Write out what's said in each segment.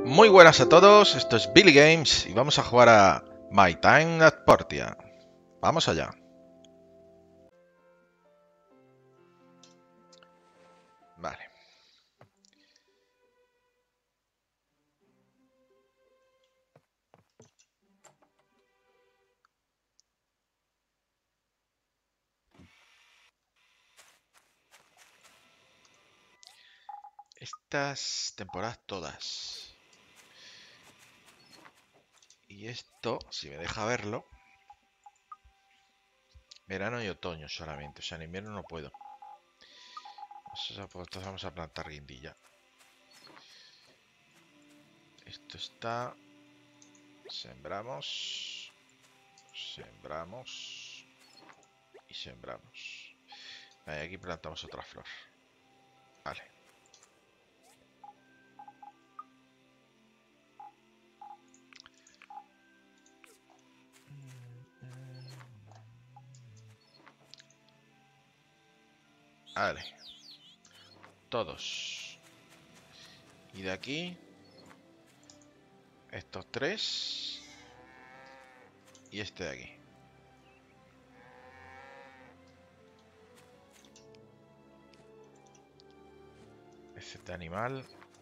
Muy buenas a todos, esto es Billy Games y vamos a jugar a My Time at Portia. Vamos allá. Vale. Estas temporadas todas. Y esto, si me deja verlo, verano y otoño solamente. O sea, en invierno no puedo. Entonces vamos a plantar guindilla. Esto está... Sembramos. Sembramos. Y sembramos. Vale, aquí plantamos otra flor. Vale. Vale. Todos. Y de aquí... Estos tres. Y este de aquí. Este animal.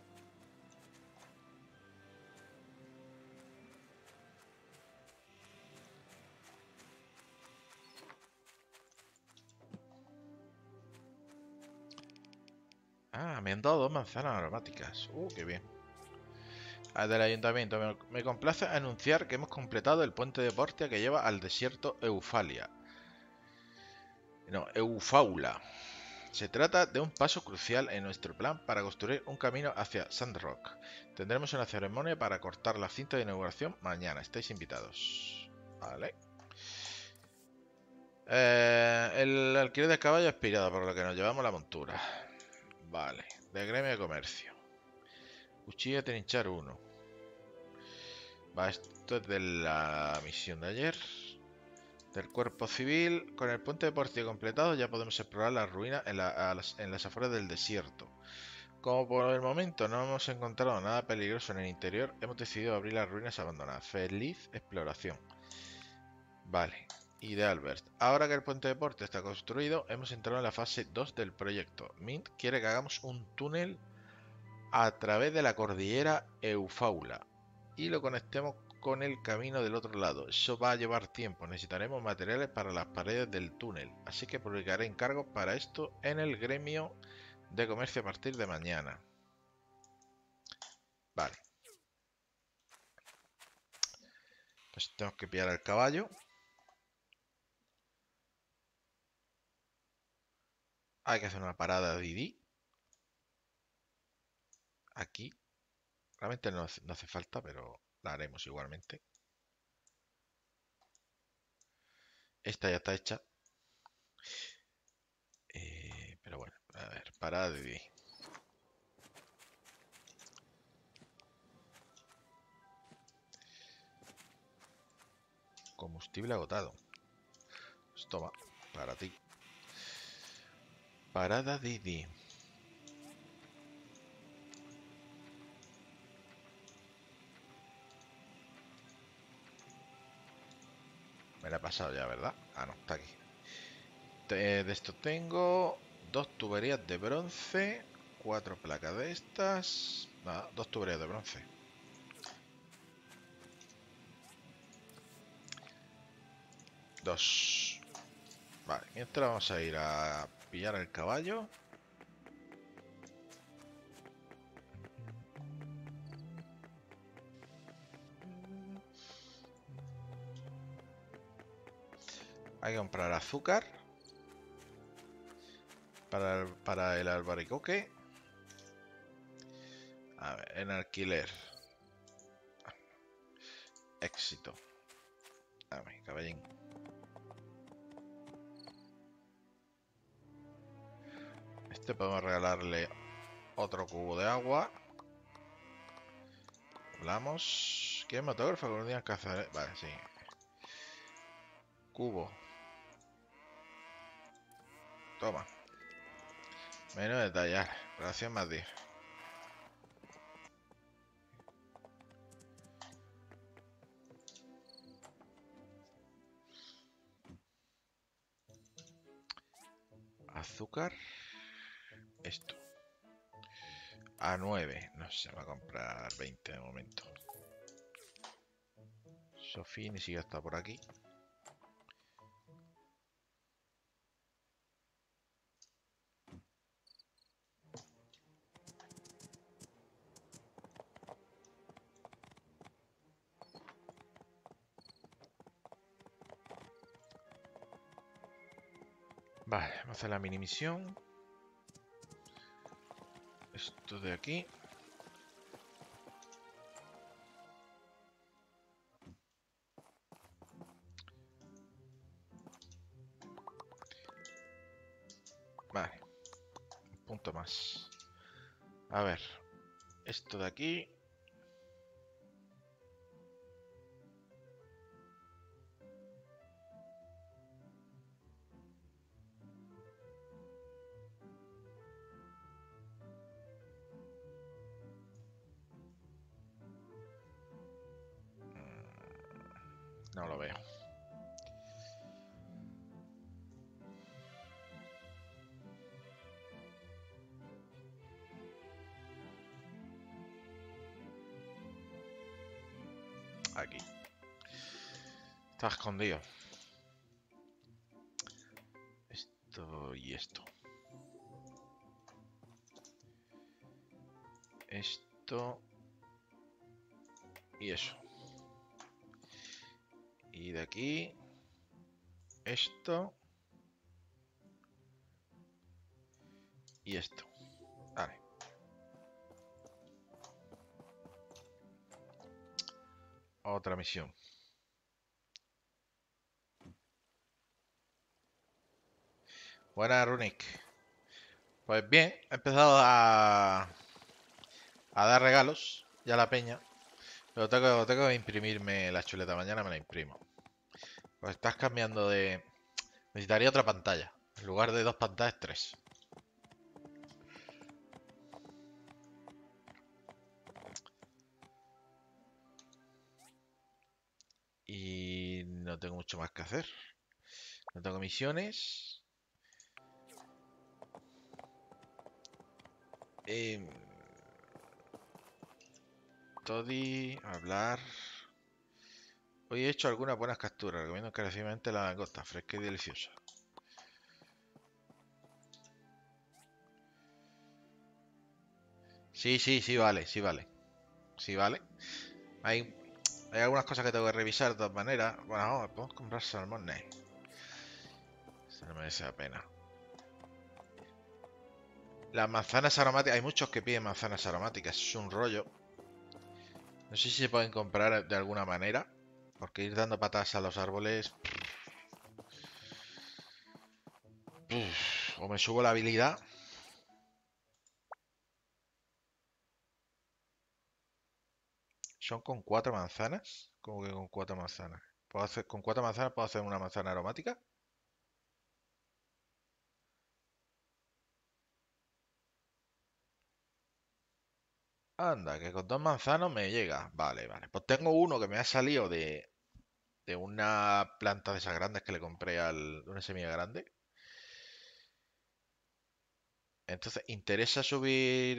Ah, me han dado 2 manzanas aromáticas. Qué bien. Del ayuntamiento. Me complace anunciar que hemos completado el puente de Portia que lleva al desierto Eufalia. No, Eufaula. Se trata de un paso crucial en nuestro plan para construir un camino hacia Sandrock. Tendremos una ceremonia para cortar la cinta de inauguración mañana. Estáis invitados. Vale. El alquiler de caballo expirado, por lo que nos llevamos la montura. Vale. De gremio de comercio. Cuchilla de trinchar 1. Va, esto es de la misión de ayer. Del cuerpo civil. Con el puente de Portia completado ya podemos explorar las ruinas en las afueras del desierto. Como por el momento no hemos encontrado nada peligroso en el interior, hemos decidido abrir las ruinas abandonadas. Feliz exploración. Vale. Y de Albert. Ahora que el puente de Portia está construido, hemos entrado en la fase 2 del proyecto. Mint quiere que hagamos un túnel a través de la cordillera Eufaula y lo conectemos con el camino del otro lado. Eso va a llevar tiempo, necesitaremos materiales para las paredes del túnel, así que publicaré encargos para esto en el gremio de comercio a partir de mañana. Vale. Pues tenemos que pillar al caballo. Hay que hacer una parada de Didi. Aquí. Realmente no hace falta, pero la haremos igualmente. Esta ya está hecha. Pero bueno, a ver, parada de Didi. Combustible agotado. Pues toma, para ti. Parada Didi. Me la he pasado ya, ¿verdad? Ah, no, está aquí. De esto tengo 2 tuberías de bronce, 4 placas de estas. Nada, 2 tuberías de bronce. Dos. Vale, mientras vamos a ir a pillar el caballo. Hay que comprar azúcar para el albaricoque. A ver, en alquiler. Éxito. A ver, caballín. Este podemos regalarle otro cubo de agua. Hablamos. ¿Qué motógrafo con un día cazar? Vale, sí. Cubo. Toma. Menú detallar. Relación más 10. Azúcar. Esto. A 9. No sé, me va a comprar 20 de momento. Sofía ni siquiera está por aquí. Vale, vamos a hacer la mini misión. Esto de aquí. Vale, un punto más. A ver, esto de aquí. No lo veo. Aquí. Está escondido. Esto y esto. Esto. Y eso. Y de aquí. Esto. Y esto. Vale. Otra misión. Buena, Runic. Pues bien, he empezado a dar regalos ya a la peña. Pero tengo que imprimirme la chuleta. Mañana me la imprimo. Pues estás cambiando de... Necesitaría otra pantalla. En lugar de 2 pantallas, 3. Y no tengo mucho más que hacer. No tengo misiones. Toddy, hablar. Hoy he hecho algunas buenas capturas. Recomiendo encarecidamente la langosta, fresca y deliciosa. Sí, sí, sí, vale, sí, vale. Sí, vale. Hay, hay algunas cosas que tengo que revisar de todas maneras. Bueno, vamos, podemos comprar salmones. Se no merece la pena. Las manzanas aromáticas, hay muchos que piden manzanas aromáticas, es un rollo. No sé si se pueden comprar de alguna manera, porque ir dando patadas a los árboles... o me subo la habilidad. Son con 4 manzanas. ¿Cómo que con 4 manzanas? ¿Puedo hacer, con 4 manzanas puedo hacer una manzana aromática? Anda, que con 2 manzanos me llega. Vale, vale. Pues tengo uno que me ha salido de una planta de esas grandes que le compré de una semilla grande. Entonces, ¿interesa subir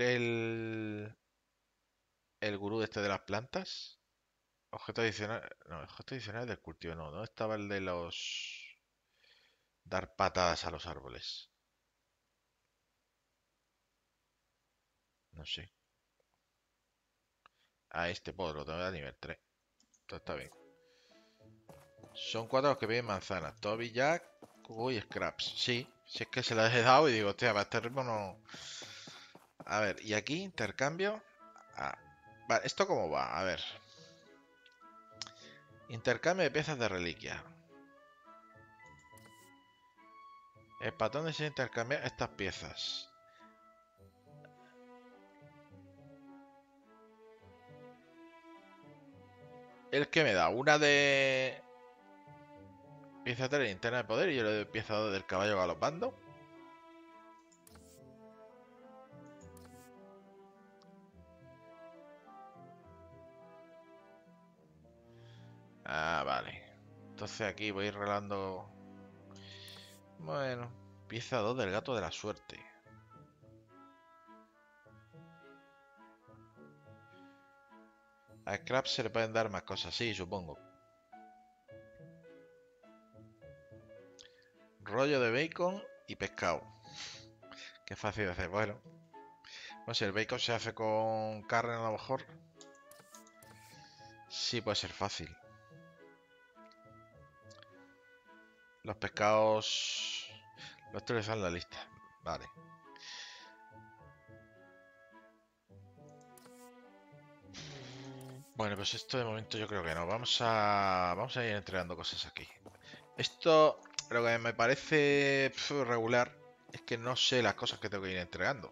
el gurú este de las plantas? Objeto adicional. No, objeto adicional del cultivo. No, ¿dónde estaba el de los... Dar patadas a los árboles? No sé. A este puedo, lo tengo a nivel 3. Todo está bien. Son 4 los que piden manzanas. Toby, Jack, Cubo y Scraps. Sí, si es que se las he dado y digo, hostia, para este ritmo no... A ver, y aquí intercambio. Ah, vale, ¿esto cómo va? A ver. Intercambio de piezas de reliquia. El patrón desea intercambiar estas piezas. ¿El que me da? Una de... Pieza de linterna de poder y yo le doy pieza del caballo galopando. Ah, vale. Entonces aquí voy a ir relando. Bueno. Pieza 2 del gato de la suerte. A Scrap se le pueden dar más cosas, sí, supongo. Rollo de bacon y pescado. Qué fácil de hacer. Bueno, no sé, el bacon se hace con carne a lo mejor. Sí, puede ser fácil. Los pescados... Los tres en la lista. Vale. Bueno, pues esto de momento yo creo que no. Vamos a ir entregando cosas aquí. Esto, lo que me parece regular es que no sé las cosas que tengo que ir entregando.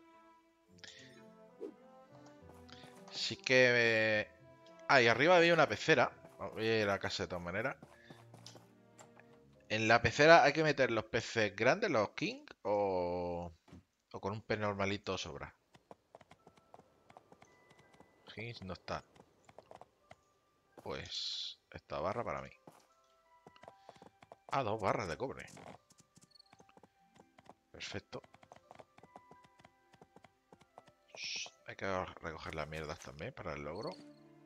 Sí que... Ah, y arriba había una pecera. Voy a ir a la casa de todas maneras. En la pecera hay que meter los peces grandes, los king, o con un pez normalito sobra. King no está. Pues esta barra para mí. Ah, 2 barras de cobre. Perfecto. Hay que recoger las mierdas también para el logro.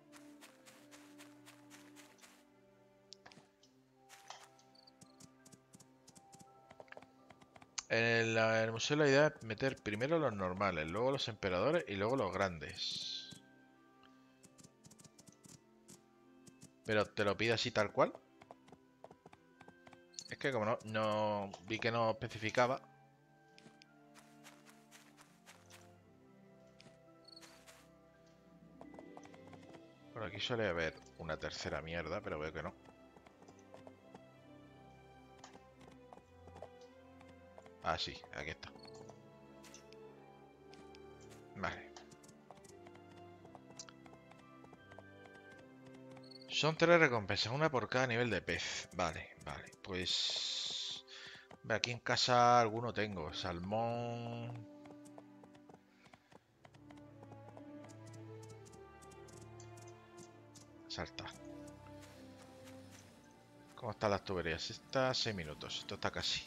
En el museo la idea es meter primero los normales, luego los emperadores y luego los grandes. Pero te lo pide así tal cual. Es que como no vi que no especificaba. Por aquí suele haber una tercera mierda, pero veo que no. Ah, sí, aquí está. Vale. Son 3 recompensas, una por cada nivel de pez. Vale, vale. Pues... Aquí en casa alguno tengo. Salmón... Salta. ¿Cómo están las tuberías? Está 6 minutos. Esto está casi.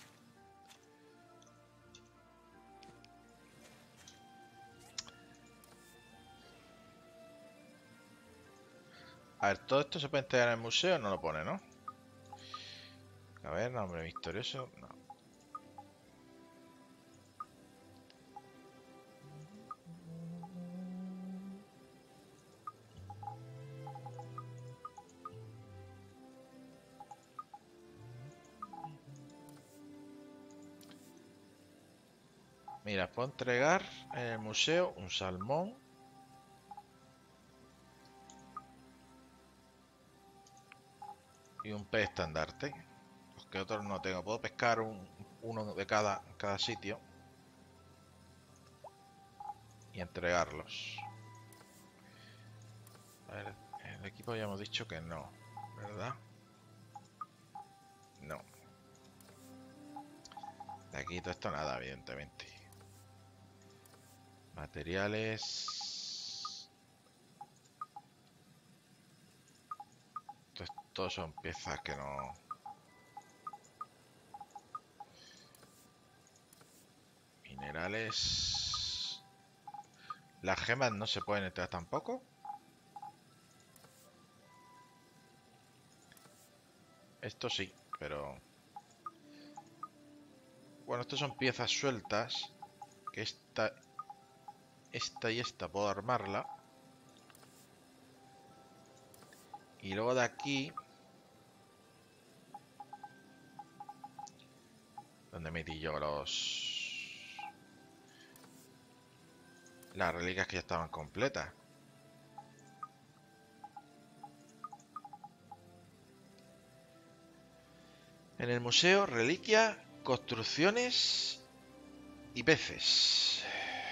A ver, ¿todo esto se puede entregar en el museo? No lo pone, ¿no? A ver, nombre misterioso. No. Mira, puedo entregar en el museo un salmón. Y un pez estandarte. Los que otros no tengo. Puedo pescar uno de cada sitio. Y entregarlos. A ver, el equipo ya hemos dicho que no, ¿verdad? No. De aquí todo esto nada, evidentemente. Materiales. Todos son piezas que no... Minerales. Las gemas no se pueden entrar tampoco. Esto sí, pero... Bueno, estas son piezas sueltas. Que esta y esta puedo armarla. Y luego de aquí... ¿Dónde metí yo las reliquias que ya estaban completas? En el museo, reliquia, construcciones y peces.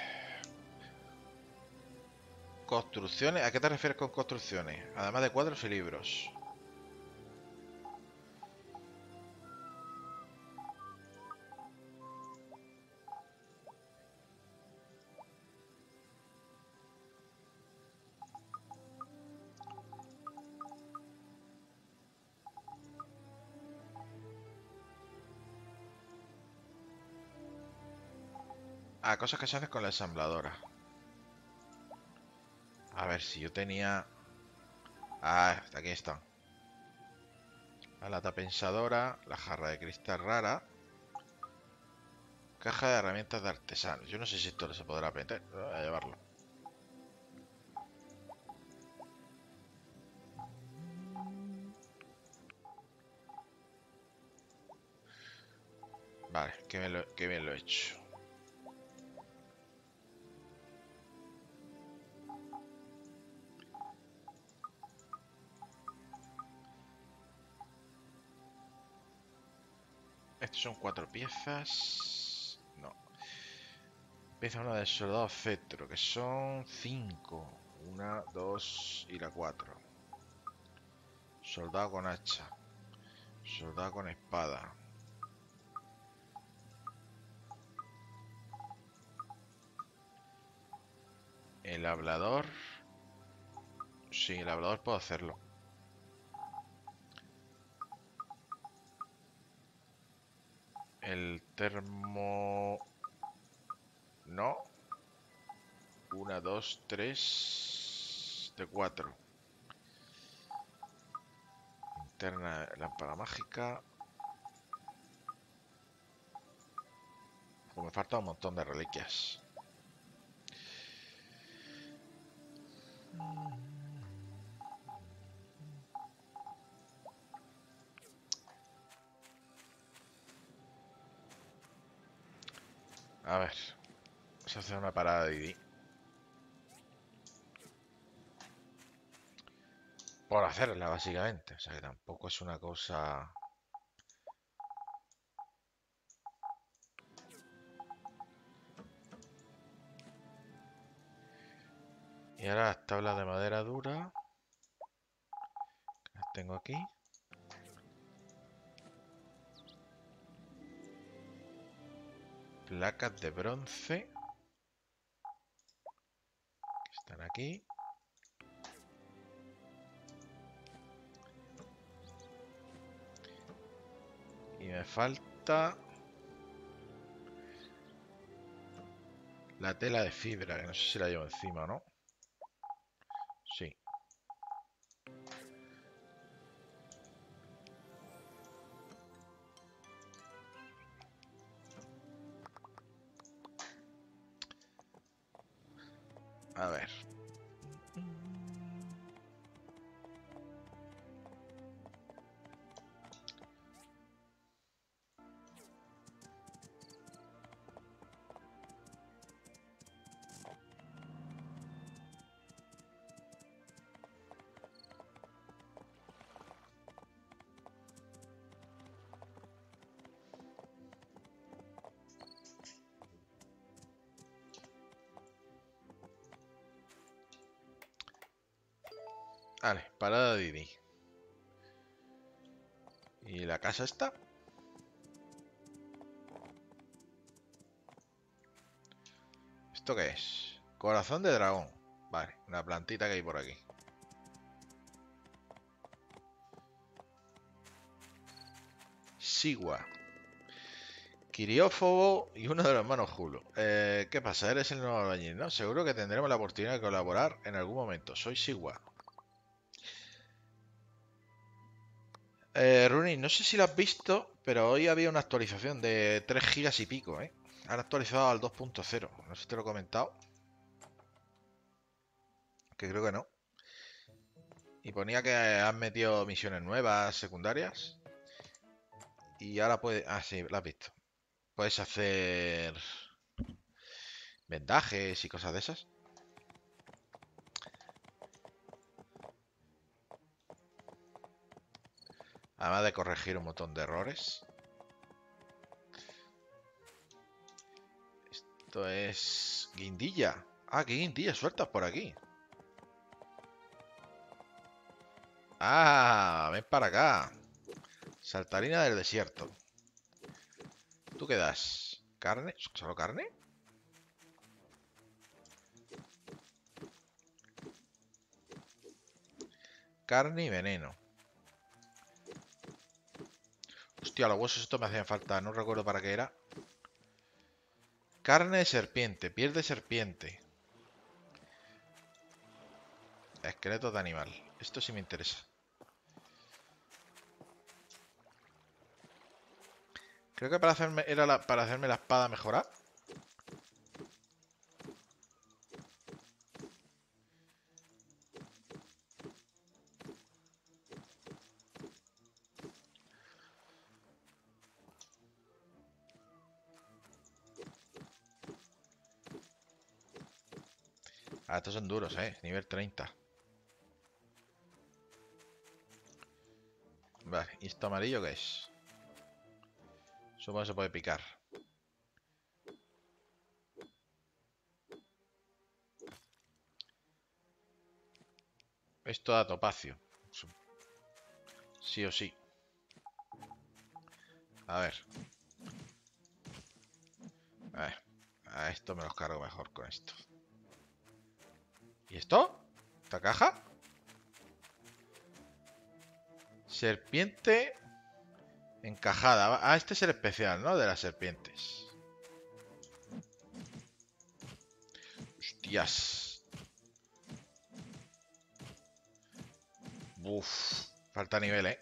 Construcciones, ¿a qué te refieres con construcciones? Además de cuadros y libros. Ah, cosas que se hacen con la ensambladora. A ver si yo tenía... Ah, aquí están. La lata pensadora, la jarra de cristal rara. Caja de herramientas de artesanos. Yo no sé si esto se podrá meter. Voy a llevarlo. Vale, qué bien lo he hecho. Estos son 4 piezas. No. Pieza una del soldado cetro, que son 5. Una, 2 y la 4. Soldado con hacha. Soldado con espada. El hablador. Sí, el hablador puedo hacerlo. El termo... No. 1, 2, 3 de 4. Linterna, lámpara mágica. Pues me falta un montón de reliquias. A ver. Vamos a hacer una parada de Didi. Por hacerla, básicamente. O sea que tampoco es una cosa... Y ahora las tablas de madera dura. Las tengo aquí. Placas de bronce. Que están aquí. Y me falta... la tela de fibra, que no sé si la llevo encima o no. Sí. A ver. Vale, parada de Didi. ¿Y la casa está? ¿Esto qué es? Corazón de dragón. Vale, una plantita que hay por aquí. Sigua. Quiriófobo y uno de los hermanos Julo. ¿Qué pasa? Eres el nuevo albañil, ¿no? Seguro que tendremos la oportunidad de colaborar en algún momento. Soy Sigua. Runin, no sé si lo has visto, pero hoy había una actualización de 3 gigas y pico, ¿eh? Han actualizado al 2.0. No sé si te lo he comentado. Que creo que no. Y ponía que han metido misiones nuevas, secundarias. Y ahora puedes... Ah, sí, lo has visto. Puedes hacer vendajes y cosas de esas. Además de corregir un montón de errores. Esto es... guindilla. Ah, qué guindilla sueltas por aquí. Ah, ven para acá. Saltarina del desierto. ¿Tú qué das? ¿Carne? ¿Solo carne? Carne y veneno. Hostia, los huesos estos me hacían falta. No recuerdo para qué era. Carne de serpiente, piel de serpiente. Esqueletos de animal. Esto sí me interesa. Creo que para hacerme para hacerme la espada mejorada. Ah, estos son duros, nivel 30. Vale, ¿y esto amarillo qué es? Supongo que se puede picar. Esto da topacio. Sí o sí. A ver. A esto me los cargo mejor con esto. ¿Y esto? ¿Esta caja? Serpiente encajada. Ah, este es el especial, ¿no? De las serpientes. Hostias. Uf. Falta nivel, ¿eh?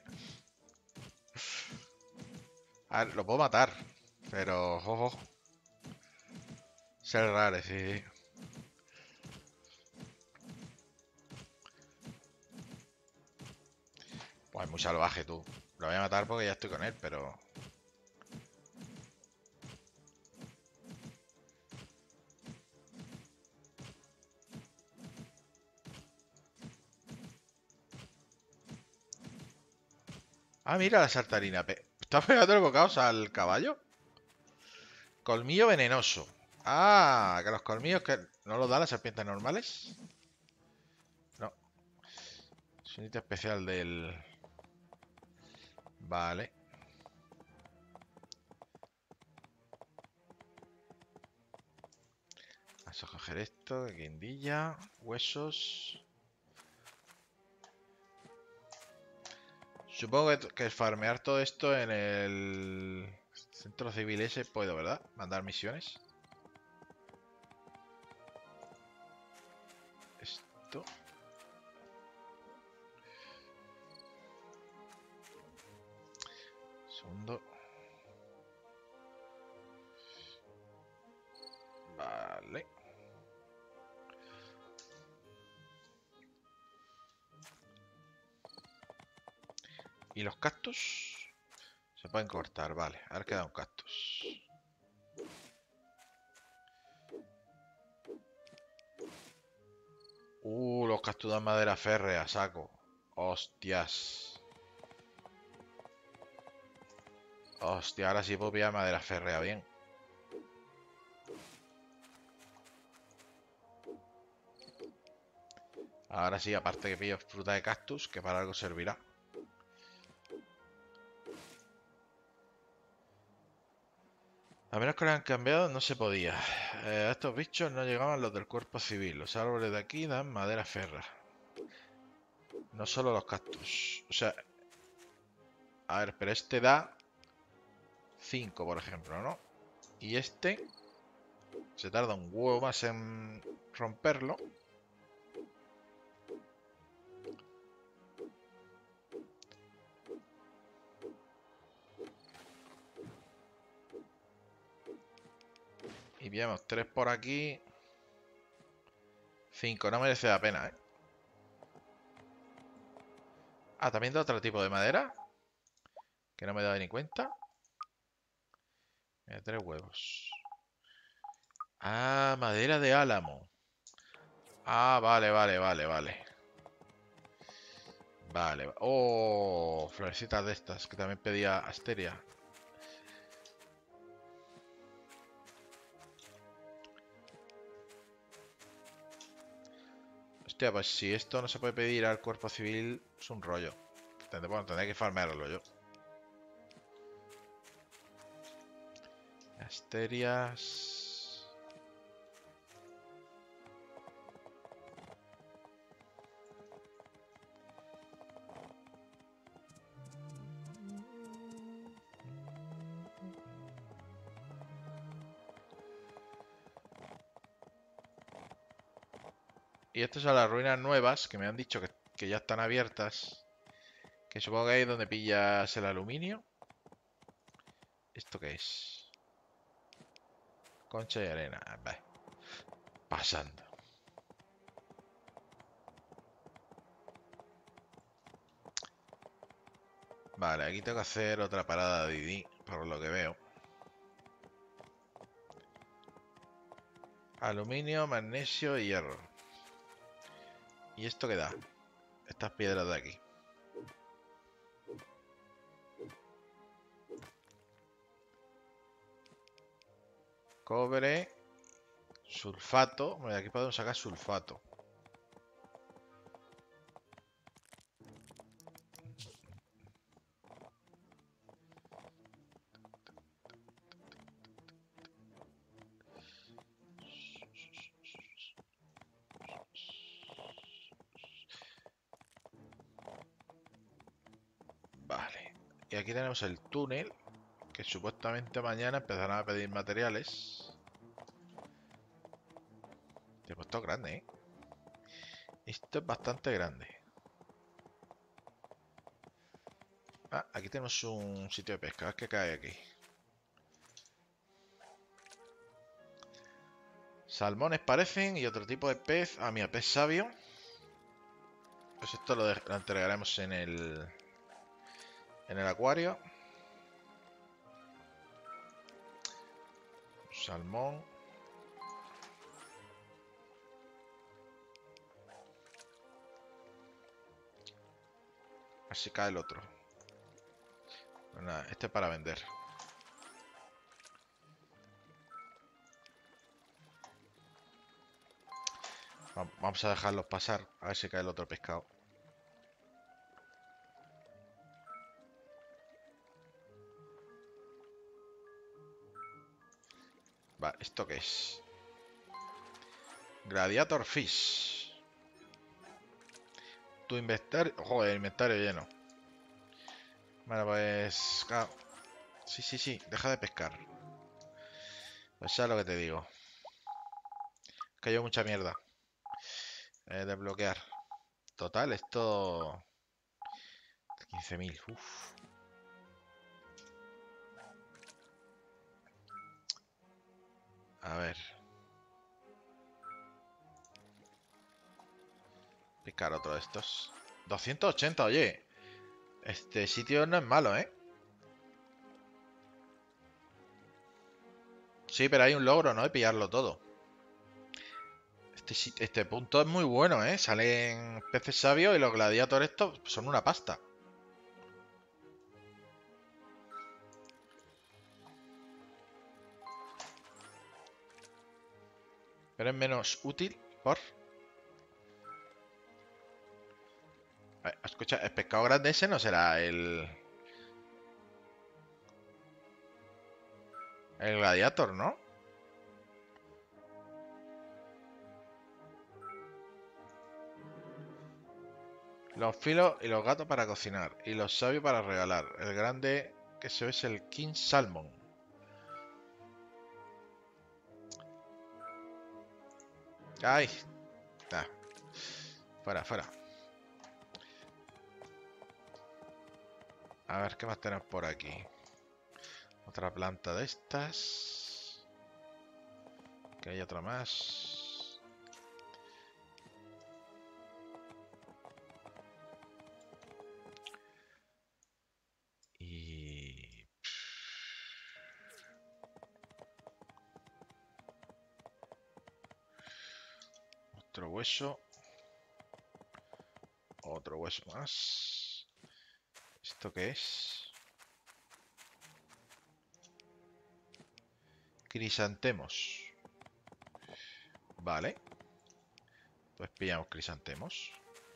A ver, lo puedo matar. Pero, ojo. Ser raro, sí. Pues muy salvaje, tú. Lo voy a matar porque ya estoy con él, pero... Ah, mira la saltarina. ¿Está pegando el bocados al caballo? Colmillo venenoso. Ah, que los colmillos que no los dan las serpientes normales. No. Es un ítem especial del... Vale. Vamos a coger esto, guindilla, huesos. Supongo que farmear todo esto en el centro civil ese puedo, ¿verdad? Mandar misiones. Esto. Segundo. Vale. ¿Y los cactus? Se pueden cortar, vale. Ahora queda un cactus. Los cactus dan madera férrea, saco. Hostias. Hostia, ahora sí puedo pillar madera férrea, bien. Ahora sí, aparte que pillo fruta de cactus, que para algo servirá. A menos que lo hayan cambiado, no se podía. A estos bichos no llegaban los del cuerpo civil. Los árboles de aquí dan madera férrea. No solo los cactus. O sea... A ver, pero este da 5, por ejemplo, ¿no? Y este... Se tarda un huevo más en romperlo. Y pillamos 3 por aquí. 5, no merece la pena, ¿eh? Ah, también da otro tipo de madera. Que no me he dado ni cuenta. 3 huevos. Ah, madera de álamo. Ah, vale, vale, vale, vale. Vale. Oh, florecitas de estas, que también pedía Asteria. Hostia, pues si esto no se puede pedir al cuerpo civil, es un rollo. Bueno, tendré que farmearlo yo. Asterias. Y estas son las ruinas nuevas que me han dicho que ya están abiertas. Que supongo que ahí es donde pillas el aluminio. ¿Esto qué es? Concha y arena. Vale. Pasando. Vale, aquí tengo que hacer otra parada de Didi, por lo que veo. Aluminio, magnesio y hierro. ¿Y esto qué da? Estas piedras de aquí. Cobre, sulfato. Bueno, aquí podemos sacar sulfato. Vale. Y aquí tenemos el túnel, que supuestamente mañana empezarán a pedir materiales. Te he puesto grande, ¿eh? Esto es bastante grande. Ah, aquí tenemos un sitio de pesca. A ver qué cae aquí. Salmones parecen y otro tipo de pez. Ah, mira, pez sabio. Pues esto lo entregaremos en el acuario. Salmón. Así cae el otro. Pues nada, este es para vender. Vamos a dejarlos pasar. A ver si cae el otro pescado. Vale, ¿esto qué es? Gladiator Fish. Tu inventario... Joder, inventario lleno. Bueno, pues... Claro. Sí, sí, sí. Deja de pescar. Pues ya lo que te digo. Cayó mucha mierda. Desbloquear. Total, esto... 15.000. Uf. A ver. Pescar otro de estos. 280, oye. Este sitio no es malo, ¿eh? Sí, pero hay un logro, ¿no? De pillarlo todo. Este punto es muy bueno, ¿eh? Salen peces sabios y los gladiadores estos son una pasta. Pero es menos útil por... Escucha, el pescado grande ese no será el... El gladiator, ¿no? Los filos y los gatos para cocinar. Y los sabios para regalar. El grande que se ve es el King Salmon. ¡Ay! Ah, fuera, fuera. A ver, ¿qué más tenemos por aquí? Otra planta de estas. Que hay otra más. Y... Otro hueso. Otro hueso más. ¿Esto qué es? Crisantemos. Vale. Pues pillamos crisantemos.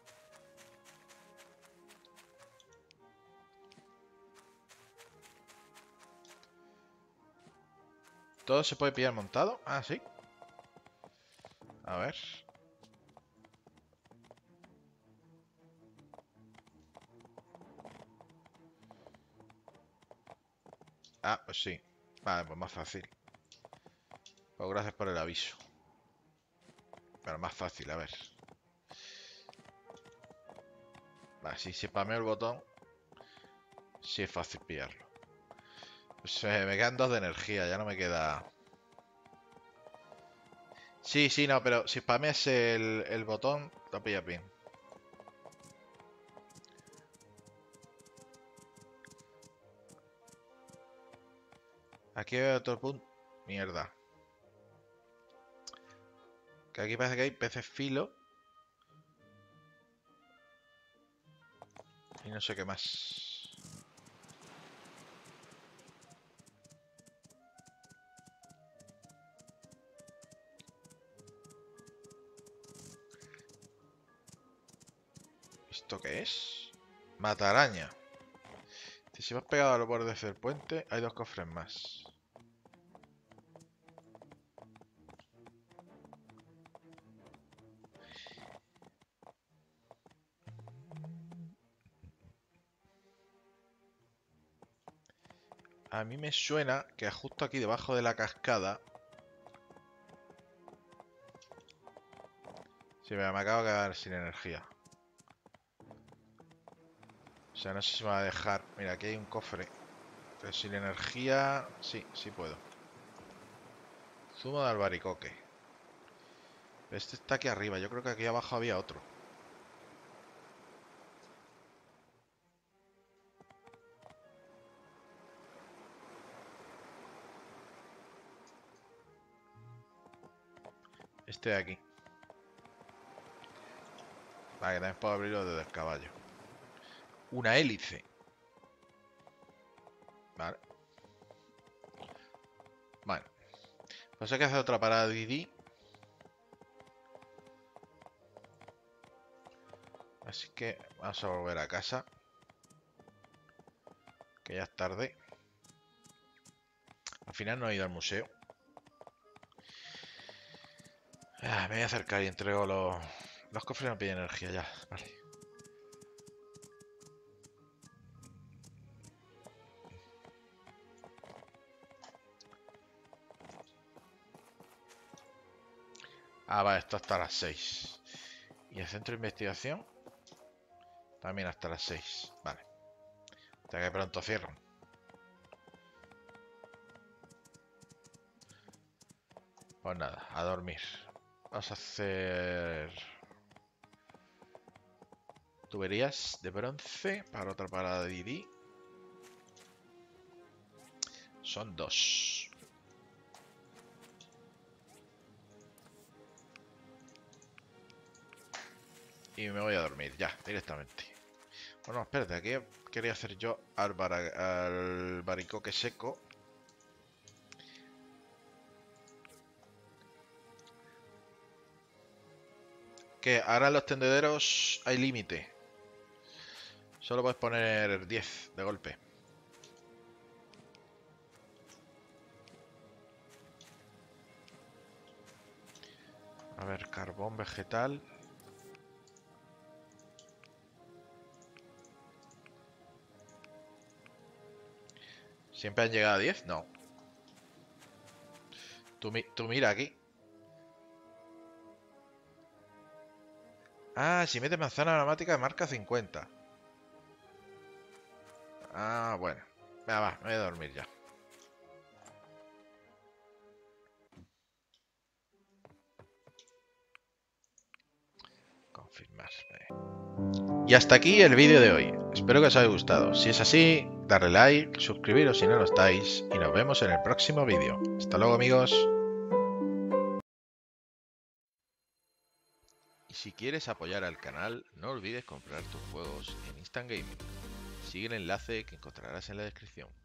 ¿Todo se puede pillar montado? Ah, sí. A ver. Ah, pues sí. Vale, pues más fácil. Pues gracias por el aviso. Pero más fácil, a ver. Vale, si spameo el botón, sí es fácil pillarlo. Pues me quedan 2 de energía, ya no me queda... Sí, sí, no, pero si spameas el botón, lo pillas bien. Aquí veo otro punto. Mierda. Que aquí parece que hay peces filo. Y no sé qué más. ¿Esto qué es? Mataraña. Si vas pegado a los bordes del puente, hay 2 cofres más. A mí me suena que justo aquí debajo de la cascada... Sí, me acabo de quedar sin energía. O sea, no sé si me va a dejar... Mira, aquí hay un cofre. Pero sin energía... Sí, sí puedo. Zumo de albaricoque. Este está aquí arriba. Yo creo que aquí abajo había otro. Este de aquí. Vale, que también puedo abrirlo desde el caballo. Una hélice. Vale. Bueno. Pues hay que hacer otra parada de Didi. Así que vamos a volver a casa. Que ya es tarde. Al final no he ido al museo. Me voy a acercar y entrego los cofres. No piden energía ya. Vale. Ah, vale, esto hasta las 6. Y el centro de investigación también hasta las 6. Vale. Hasta que pronto cierran. Pues nada, a dormir. Vamos a hacer tuberías de bronce para otra parada de Didi. Son 2. Y me voy a dormir ya, directamente. Bueno, espérate, aquí quería hacer yo albaricoque seco. Que ahora en los tendederos hay límite. Solo puedes poner 10 de golpe. A ver, carbón vegetal. ¿Siempre han llegado a 10? No. Tú mira aquí. Ah, si metes manzana aromática marca 50. Ah, bueno. Venga, va, me voy a dormir ya. Confirmarme. Y hasta aquí el vídeo de hoy. Espero que os haya gustado. Si es así, darle like, suscribiros si no lo estáis y nos vemos en el próximo vídeo. Hasta luego, amigos. Y si quieres apoyar al canal, no olvides comprar tus juegos en Instant Gaming. Sigue el enlace que encontrarás en la descripción.